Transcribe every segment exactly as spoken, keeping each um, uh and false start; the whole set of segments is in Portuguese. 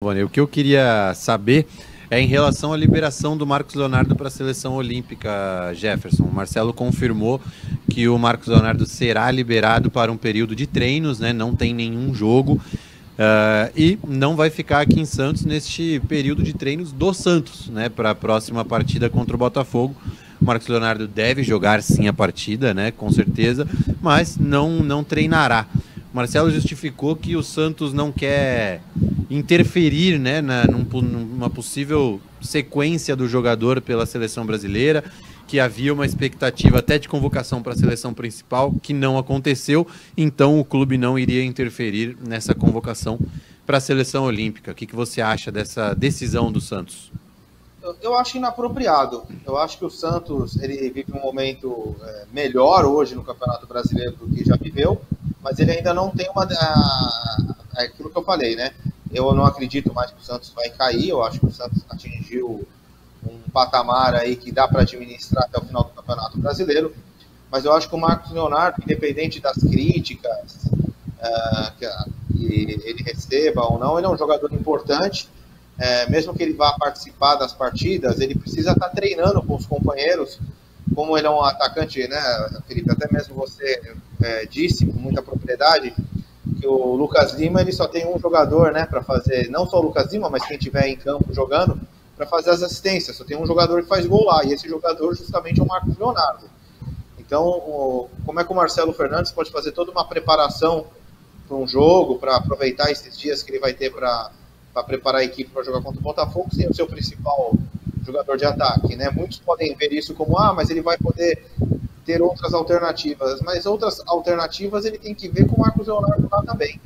Boni, o que eu queria saber é em relação à liberação do Marcos Leonardo para a seleção olímpica, Jefferson. O Marcelo confirmou que o Marcos Leonardo será liberado para um período de treinos, né? Não tem nenhum jogo uh, e não vai ficar aqui em Santos neste período de treinos do Santos, né? Para a próxima partida contra o Botafogo. O Marcos Leonardo deve jogar sim a partida, né? Com certeza, mas não, não treinará. O Marcelo justificou que o Santos não quer interferir, né, na, num, numa possível sequência do jogador pela seleção brasileira, que havia uma expectativa até de convocação para a seleção principal, que não aconteceu, então o clube não iria interferir nessa convocação para a seleção olímpica. O que, que você acha dessa decisão do Santos? Eu, eu acho inapropriado. Eu acho que o Santos ele vive um momento é, melhor hoje no Campeonato Brasileiro do que já viveu, mas ele ainda não tem uma... A, é aquilo que eu falei, né? Eu não acredito mais que o Santos vai cair. Eu acho que o Santos atingiu um patamar aí que dá para administrar até o final do Campeonato Brasileiro. Mas eu acho que o Marcos Leonardo, independente das críticas uh, que, que ele receba ou não, ele é um jogador importante. Uh, mesmo que ele vá participar das partidas, ele precisa estar treinando com os companheiros. Como ele é um atacante, né, Felipe? Até mesmo você uh, disse com muita propriedade que o Lucas Lima ele só tem um jogador, né, para fazer, não só o Lucas Lima, mas quem estiver em campo jogando, para fazer as assistências. Só tem um jogador que faz gol lá, e esse jogador justamente é o Marcos Leonardo. Então, o, como é que o Marcelo Fernandes pode fazer toda uma preparação para um jogo, para aproveitar esses dias que ele vai ter para preparar a equipe para jogar contra o Botafogo, sem o seu principal jogador de ataque, né? Muitos podem ver isso como, ah, mas ele vai poder ter outras alternativas, mas outras alternativas ele tem que ver com o Marcos Leonardo lá também.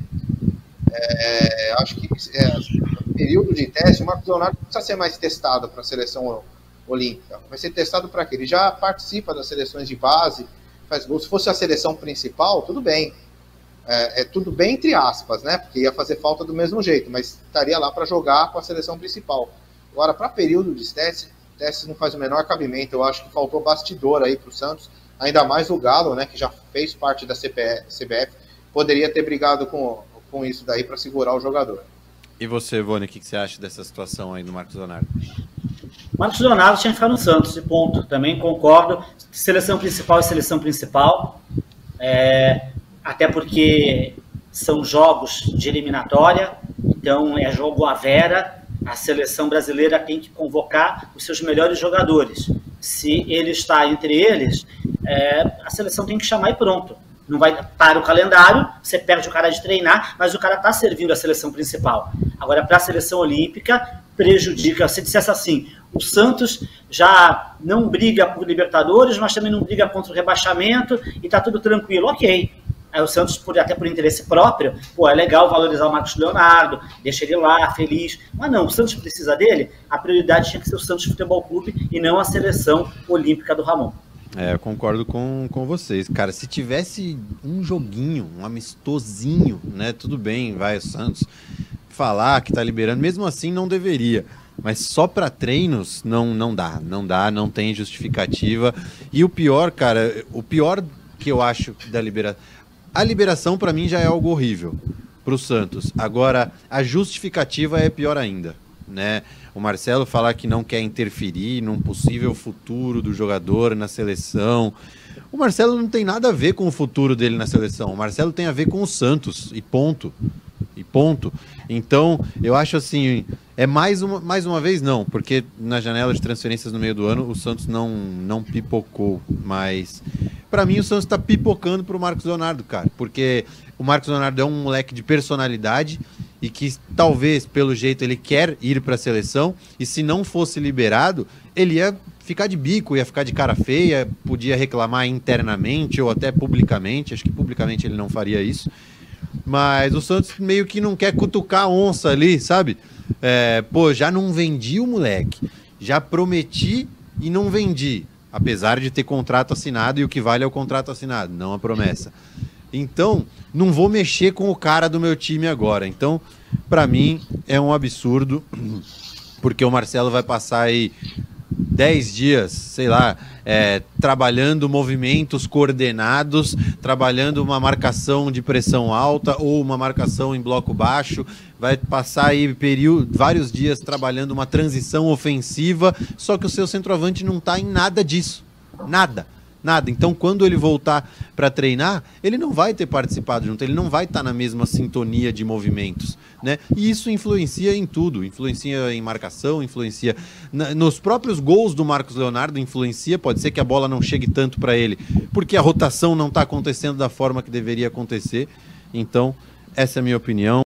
É, acho que é, no período de teste, o Marcos Leonardo precisa ser mais testado para a seleção olímpica. Vai ser testado para quê? Ele já participa das seleções de base, faz gol. Se fosse a seleção principal, tudo bem. É, é tudo bem entre aspas, né? Porque ia fazer falta do mesmo jeito, mas estaria lá para jogar com a seleção principal. Agora, para período de teste, testes não faz o menor cabimento. Eu acho que faltou bastidor aí para o Santos. Ainda mais o Galo, né, que já fez parte da C B F, poderia ter brigado com, com isso daí para segurar o jogador. E você, Vone, o que, que você acha dessa situação aí do Marcos Leonardo? Marcos Leonardo tinha que ficar no Santos, de ponto. Também concordo. Seleção principal é seleção principal. É, até porque são jogos de eliminatória, então é jogo à vera. A seleção brasileira tem que convocar os seus melhores jogadores. Se ele está entre eles, é, a seleção tem que chamar e pronto. Não vai para o calendário, você perde o cara de treinar, mas o cara está servindo a seleção principal. Agora, para a seleção olímpica, prejudica. Se dissesse assim, o Santos já não briga por Libertadores, mas também não briga contra o rebaixamento e está tudo tranquilo. Ok. Aí o Santos, por, até por interesse próprio, pô, é legal valorizar o Marcos Leonardo, deixa ele lá, feliz. Mas não, o Santos precisa dele, a prioridade tinha que ser o Santos Futebol Clube e não a seleção olímpica do Ramon. É, eu concordo com, com vocês. Cara, se tivesse um joguinho, um amistosinho, né, tudo bem, vai o Santos falar que tá liberando, mesmo assim não deveria. Mas só para treinos, não, não dá, não dá, não tem justificativa. E o pior, cara, o pior que eu acho da liberação... A liberação, para mim, já é algo horrível para o Santos. Agora, a justificativa é pior ainda, né? O Marcelo falar que não quer interferir num possível futuro do jogador na seleção. O Marcelo não tem nada a ver com o futuro dele na seleção. O Marcelo tem a ver com o Santos, e ponto. E ponto. Então, eu acho assim, é mais uma, mais uma vez não, porque na janela de transferências no meio do ano o Santos não, não pipocou, mas para mim o Santos tá pipocando pro Marcos Leonardo, cara, porque o Marcos Leonardo é um moleque de personalidade e que talvez, pelo jeito, ele quer ir para a seleção, e se não fosse liberado, ele ia ficar de bico, ia ficar de cara feia, podia reclamar internamente ou até publicamente, acho que publicamente ele não faria isso. Mas o Santos meio que não quer cutucar a onça ali, sabe? É, pô, já não vendi o moleque. Já prometi e não vendi. Apesar de ter contrato assinado, e o que vale é o contrato assinado, não a promessa. Então, não vou mexer com o cara do meu time agora. Então, pra mim, é um absurdo, porque o Marcelo vai passar aí dez dias, sei lá, é, trabalhando movimentos coordenados, trabalhando uma marcação de pressão alta ou uma marcação em bloco baixo, vai passar aí período, vários dias trabalhando uma transição ofensiva, só que o seu centroavante não está em nada disso, nada. Nada. Então, quando ele voltar para treinar, ele não vai ter participado junto, ele não vai estar na mesma sintonia de movimentos, né? E isso influencia em tudo, influencia em marcação, influencia na, nos próprios gols do Marcos Leonardo, influencia, pode ser que a bola não chegue tanto para ele, porque a rotação não está acontecendo da forma que deveria acontecer. Então, essa é a minha opinião.